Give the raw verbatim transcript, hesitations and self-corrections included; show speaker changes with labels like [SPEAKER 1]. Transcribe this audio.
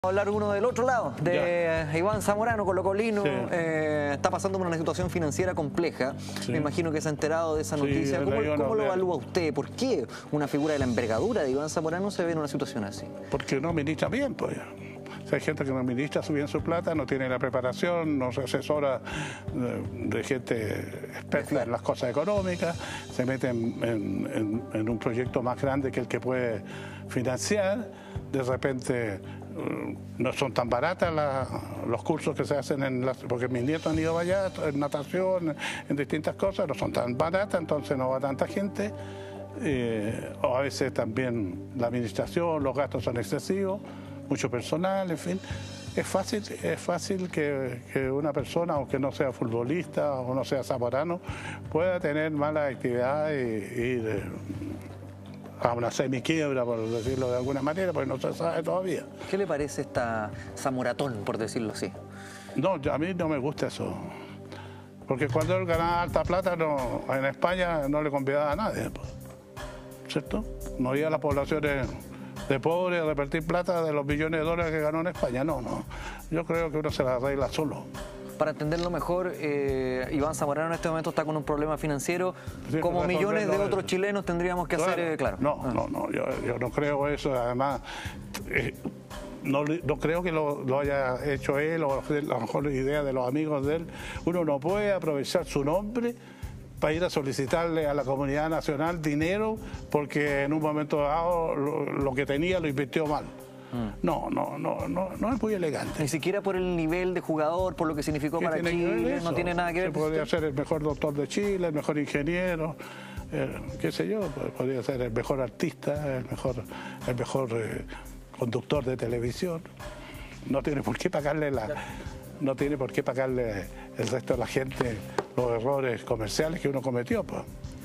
[SPEAKER 1] Hablar uno del otro lado, de ya. Iván Zamorano, colocolino, sí. eh, está pasando por una situación financiera compleja. Sí. Me imagino que se ha enterado de esa noticia. Sí, ¿Cómo, ¿cómo lo evalúa usted? ¿Por qué una figura de la envergadura de Iván Zamorano se ve en una situación así? Porque no administra bien, pues.
[SPEAKER 2] Si hay gente que no administra bien su plata, no tiene la preparación, no se asesora de, de gente experta en las cosas económicas, se mete en, en, en, en un proyecto más grande que el que puede financiar, de repente no son tan baratas la, los cursos que se hacen, en las, porque mis nietos han ido allá, en natación, en distintas cosas, no son tan baratas, entonces no va tanta gente, eh, o a veces también la administración, los gastos son excesivos, mucho personal, en fin. Es fácil, es fácil que, que una persona, aunque no sea futbolista o no sea zamorano, pueda tener mala actividad y ir a una semiquiebra, por decirlo de alguna manera, porque no se sabe todavía.
[SPEAKER 1] ¿Qué le parece esta zamoratón, por decirlo así?
[SPEAKER 2] No, a mí no me gusta eso. Porque cuando él ganaba alta plata, no, en España no le convidaba a nadie, ¿cierto? No había las poblaciones de pobres a repartir plata de los billones de dólares que ganó en España. No, no. Yo creo que uno se la arregla solo.
[SPEAKER 1] Para entenderlo mejor, eh, Iván Zamorano en este momento está con un problema financiero, sí, como millones de otros chilenos tendríamos que claro, hacer, eh, claro.
[SPEAKER 2] No, ah. no, no, yo, yo no creo eso, además, eh, no, no creo que lo, lo haya hecho él o a lo mejor la idea de los amigos de él. Uno no puede aprovechar su nombre para ir a solicitarle a la comunidad nacional dinero porque en un momento dado lo, lo que tenía lo invirtió mal. No, no, no, no, no es muy elegante.
[SPEAKER 1] Ni siquiera por el nivel de jugador, por lo que significó para Chile, no tiene nada que ver.
[SPEAKER 2] Se podría ser el mejor doctor de Chile, el mejor ingeniero, eh, qué sé yo, podría ser el mejor artista, el mejor, el mejor eh, conductor de televisión. No tiene por qué pagarle la, no tiene por qué pagarle el resto de la gente los errores comerciales que uno cometió, pues.